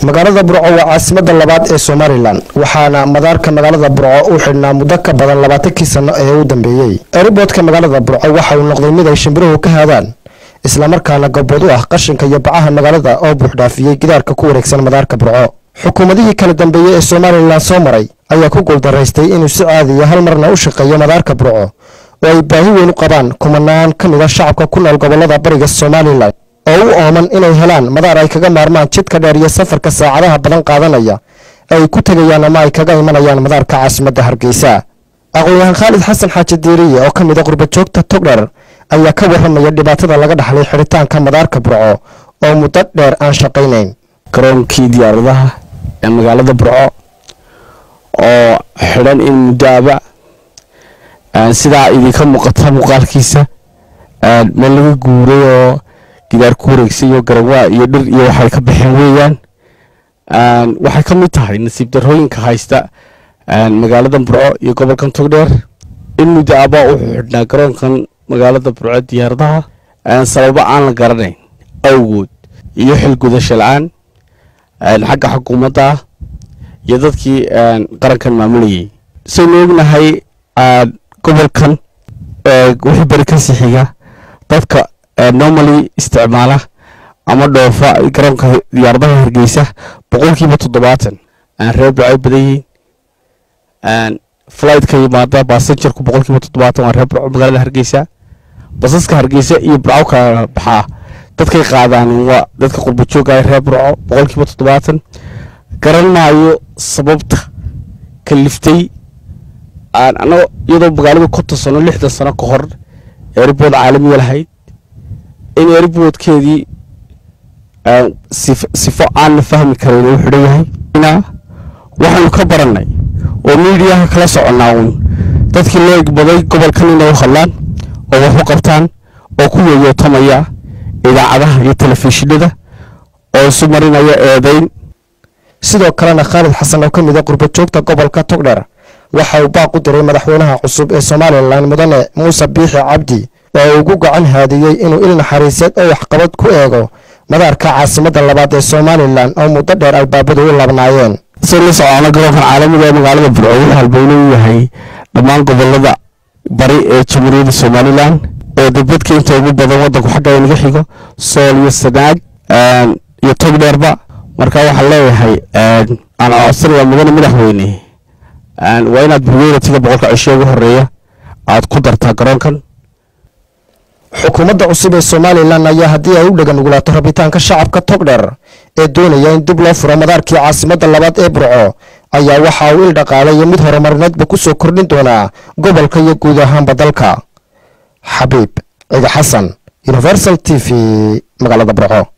magaalada Burco waa caasimadda labaad ee Soomaaliland waxaana madaarka magaalada Burco uu xidhnaa muddo ka badan 20 sano ee uu dambeeyay. Airportka magaalada Burco waxa uu noqday mid ay shimbiruhu ka hadaan isla markaana gobood u ah qashinka iyo bacaha magaalada oo buux dhaafiyay gidaarka ku wareegsan madaarka Burco. xukuumadihii kala dambeeyay ee Soomaaliland soo maray ayaa ku guuldareystay inuu si caadi ah hal marna u shaqeeyo madaarka Burco oo ay baahi weyn u qabaan kumanaan ka mid ah shacabka ku nool gobolada bariga Soomaaliland oo u ooman inay helaan madaar ay kaga maarmaan jidka dheer iyo safarka saacadaha badan qaadanaya ay ku tagayaan ama ay kaga imanayaan madaarka caasimadda Hargeysa. aqoonyahan Khalid Xasan Xaaji Diiriye oo ka mid ah qurba joogta Togdheer ayaa ka warramaya dhibaatada laga dhaxlay xiritaanka madaarka Burco oo muddo dheer aan shaqaynayn. garoonkii diyaaradaha ee magaalada Burco oo xiran in muddaaba sidaa idinka muuqata muuqaalkiisa meel laga guuray oo gidaar ku wareegsan iyo garawaa iyo dhir iyo waxay ka baxeen weeyaan waxay ka mid tahay nasiib darrooyinka haysta magaalada Burco iyo gobolkan Togdheer in muddaaba uu xidhnaa garoonkan magaalada Burco diyaaradaha sababo aan la garanayn awgood iyo xil gudasho la'aan xagga xukuumadda iyo dadkii qarankan maamulayay. soo noognahay gobolkan wixii bari ka sixiga dadka normally isticmaala ama dhoofa garoonka diyaaradaha Hargeysa 70% reer Burco badayeen flight ka yimaada passenger ku 70% reer Burco magaalada Hargeysa. basaska Hargeysa iyo Burco ka baxaa dadkay qaadaan waa dadka qurba jooga reer Burco 70% garan maayo sababta kaliftay ana iyadoo magaalada ku tasano 60 sano ka hor airport caalami lahayd in airportkeedii sifo aan la fahmi karin uu xidhan yahay. waxaanu ka baranay oo media kala soconaa dadkii loo igbaday gobolkan inay u hadlaan oo wax u qabtaan oo ku weeyo tamaya idaacadaha iyo telefishinada oo sumarinaya eedayn. sidoo kalena Khalid Xasan oo ka mid ah qurba joogta gobolka Togdheer waxa uu baaq u diray madaxweynaha cusub ee Soomaaliland mudane Muuse Biixi Cabdi oo ugu gacan haadiyay inuu il naxariiseed oo wax qabad ku eego madaarka caasimadda labaad ee Soomaaliland oo muddo dheer albaabadu u labnaayeen. soo socona garoonka caalamiga ee magaalada Burco wuxuu halbeeyay yahay dhammaan gobolada bari ee Jamhuuriyadda Soomaaliland oo dadka inta ugu badan wadanku xagga inaga xigo Sool iyo Sanaag iyo Togdheerba. marka waxa leeyahay aan codsanaya mudane madaxweyne waa inaad buugaagtiga boqolka cisho ugu horeeya aad ku dartaa garoonkan. xukuumadda cusub ee Soomaaliland ayaa haddii ay u dhagan ugulaato rabitaanka shacabka Togdheer ee doonaya in dib loo furo madaarkii caasimadda labaad ee Burco ayaa waxa uu il dhaqaale iyo mid horumarineedba ku soo kordhin doonaa gobolka iyo guud ahaanba dalka. Xabiib Ciga Xasan, Universal TV, magaalada Burco.